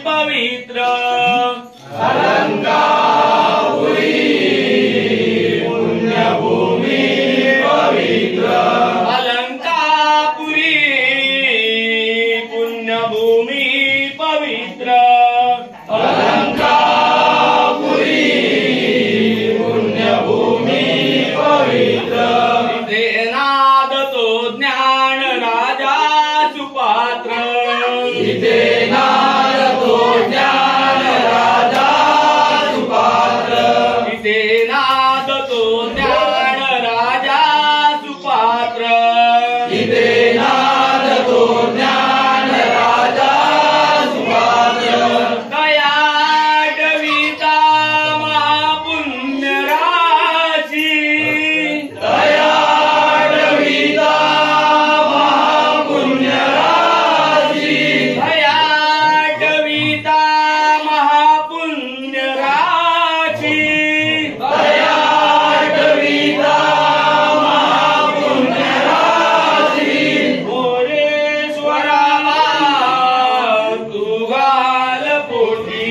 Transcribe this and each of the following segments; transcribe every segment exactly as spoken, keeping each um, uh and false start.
पवित्र अलंकापुरी पुण्यभूमी पवित्र अलंकापुरी पुण्यभूमी पवित्र अलंकापुरी पुण्यभूमी पवित्र इथे नादतो ज्ञान राजा सुपात्र इथे नादतो ज्ञान राजा सुपात्र इथे नादतो ज्ञान राजा सुपात्र इथे नादतो ज्ञान राजा सुपात्र दया डविता महापुण्य राशी दया डविता महापुण्य राशी दया डविता महापुण्य राशी दया डविता महापुण्य राशी मोरेश्वराला तू घाल पोटी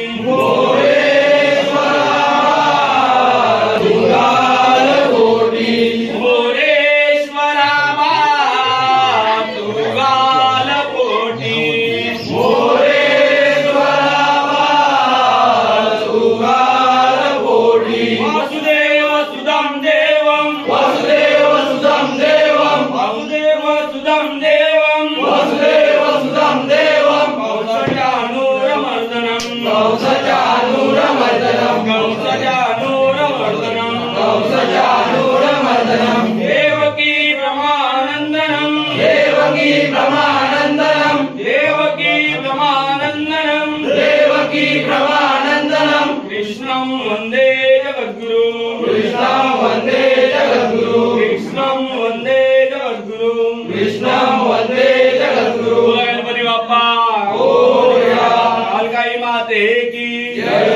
मोरेश्वरा तुगाल कोटी मोरेश्वराला तू घाल पोटी मोरेश्वरा तुगाल कोटी वासुदेव सुदं देवं वसुदेव सुतं देवं वासुदेव सुदं देवं वसुदेव सुतं देवं कंसचानूरमर्दनं कंसचानूरमर्दनं कंसचानूरमर्दनं कंसचानूरमर्दनं देवकी ब्रह्मानन्दनं देवकी ब्रह्मानन्दनं देवकी ब्रह्मानन्दनं देवकी ब्रह्मानन्दनं कृष्णं वन्दे जगद्गुरु कृष्णं वन्दे जगद्गुरु कृष्णं वन्दे जगद्गुरु कृष्णं वन्दे जगद्गुरु गणपती बाप्पा मोरया. कालकाई माते की जय.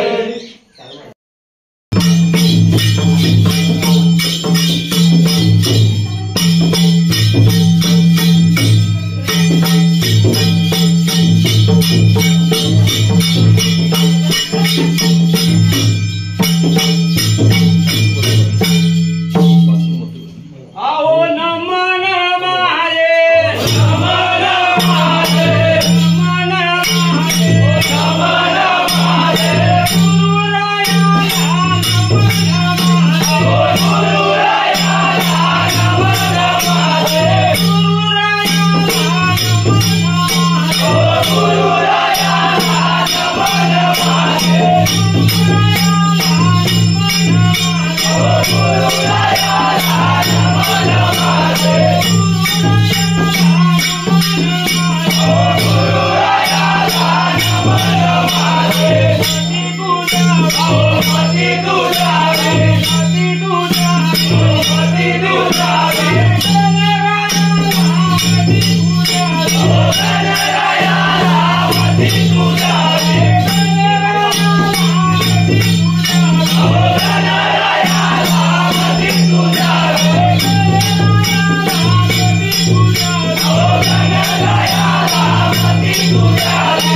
आओ नमन माये नमन माते नमन माये नमन माते गुरुराया नमन माये गुरुराया नमन माते गुरुराया नमन माये गुरुराया नमन माते गुरुराया नमन माते गुरुराया नमन माते मती तुझावे मती तुझावे गणराया मती तुझावे गणराया मती तुझावे गणराया मती तुझावे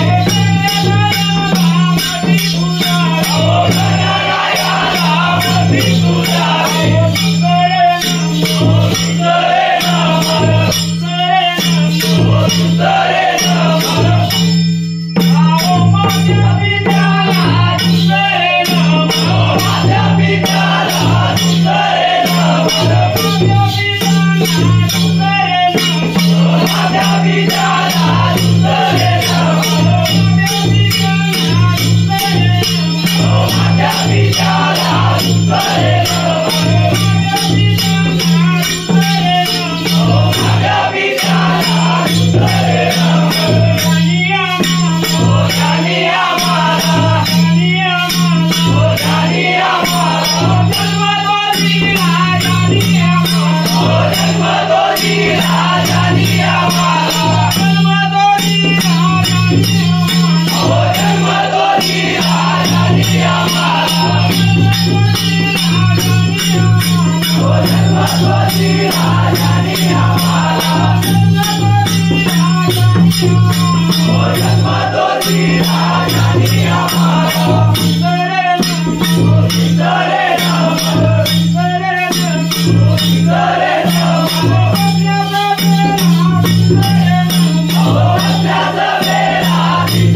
गणराया मती तुझावे सुंदरे नमः सुंदरे नमः आओ माझ्या विद्याला सुंदरे नमः माझ्या पित्याला सुंदरे नमः माझ्या पित्याला सुंदरे नमः माझ्या पित्याला सुंदरे नमः माझ्या पित्याला सुंदरे नमः ज्ञानी आम्हाला ज्ञानी आम्हाला जन्म तो दिला ज्ञानी आम्हाला जन्म तो दिला ज्ञानी आम्हाला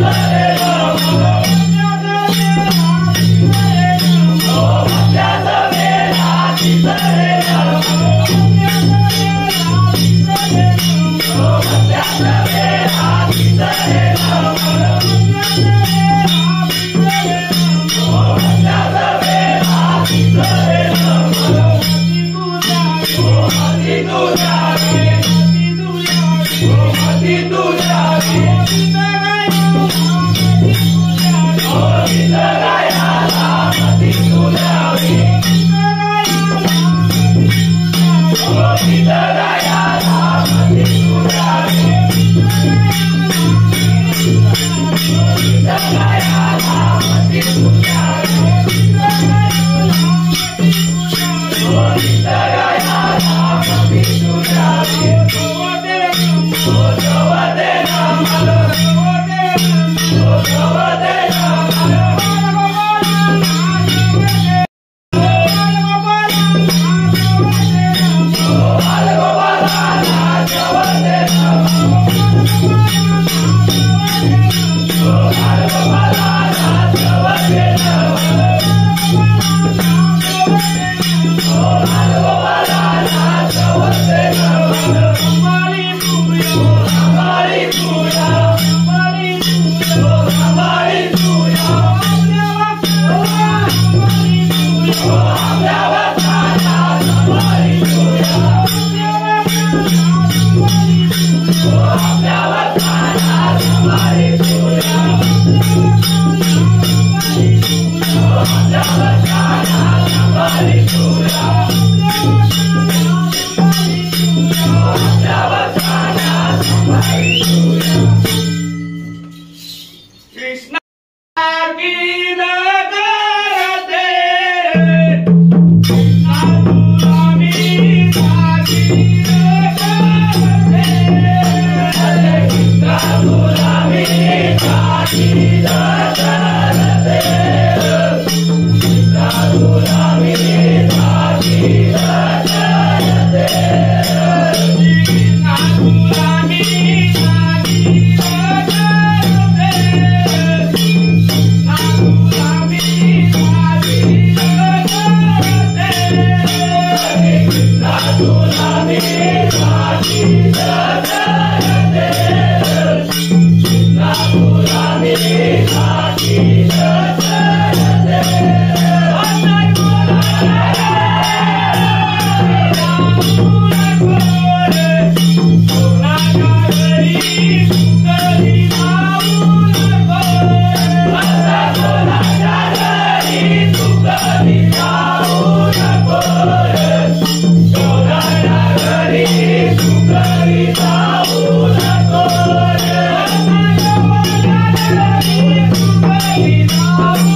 Oh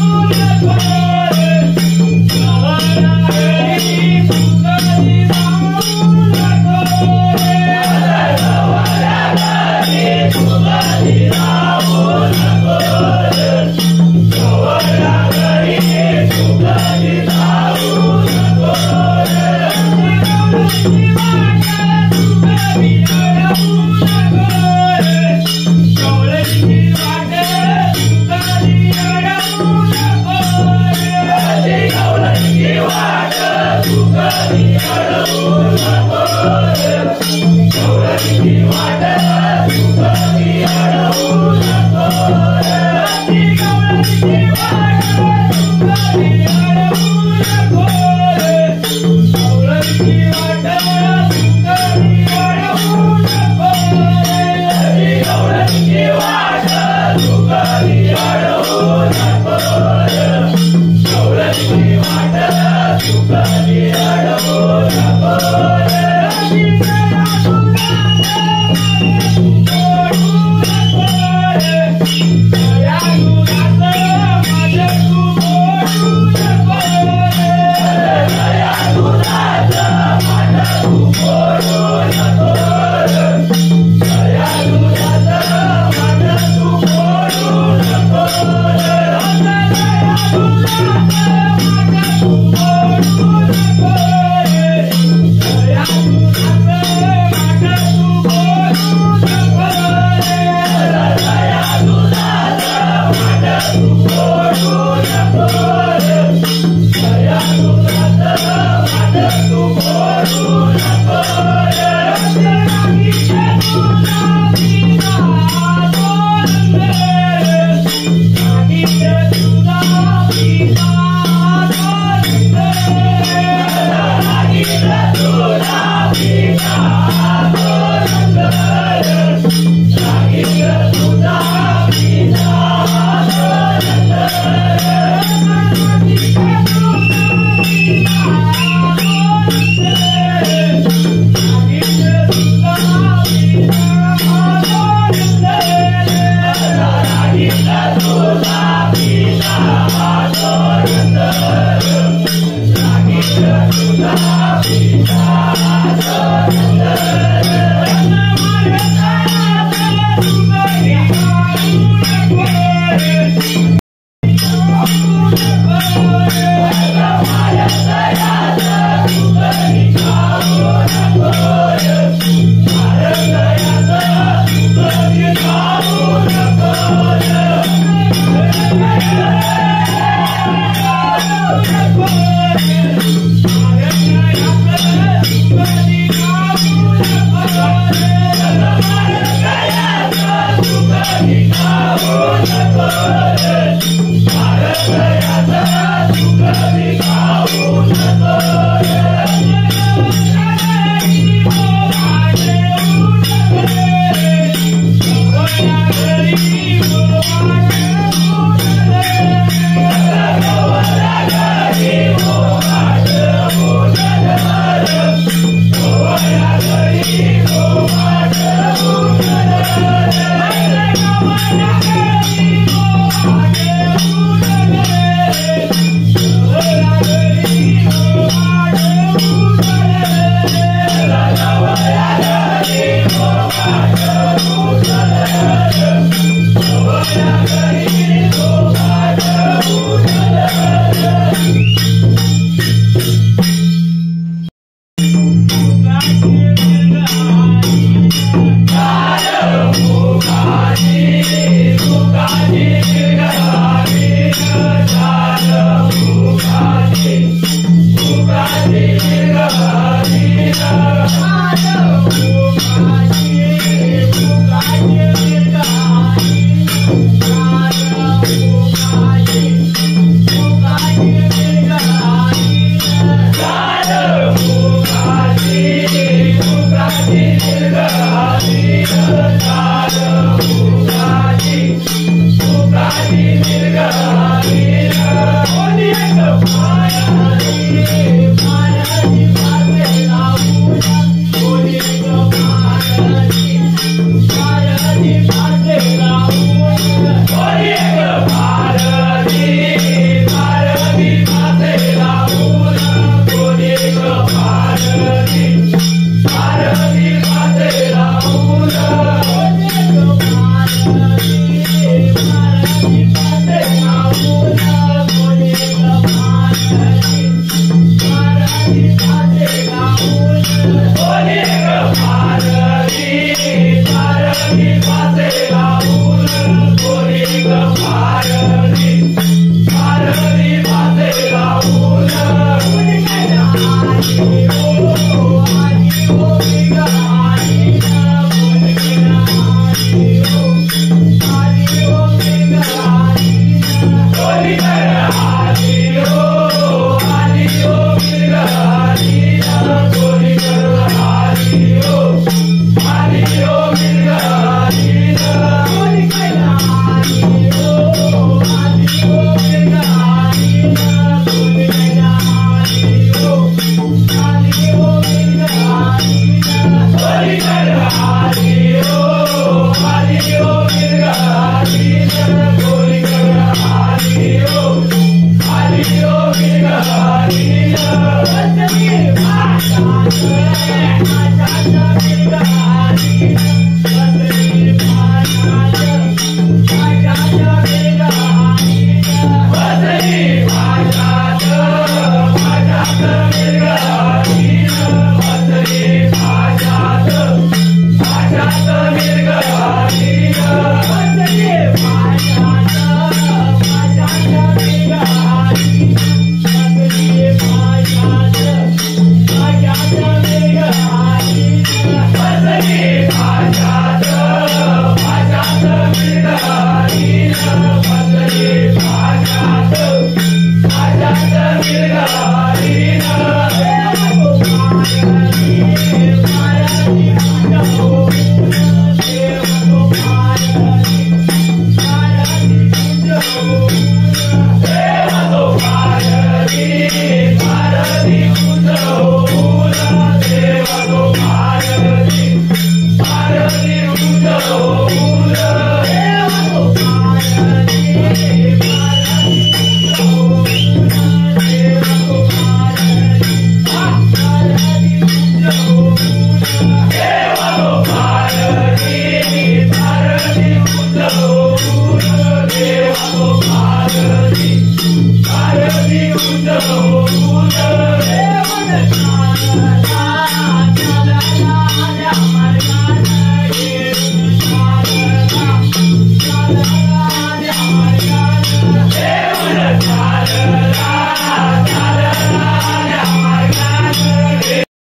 Oh, तारणी तारणी उठो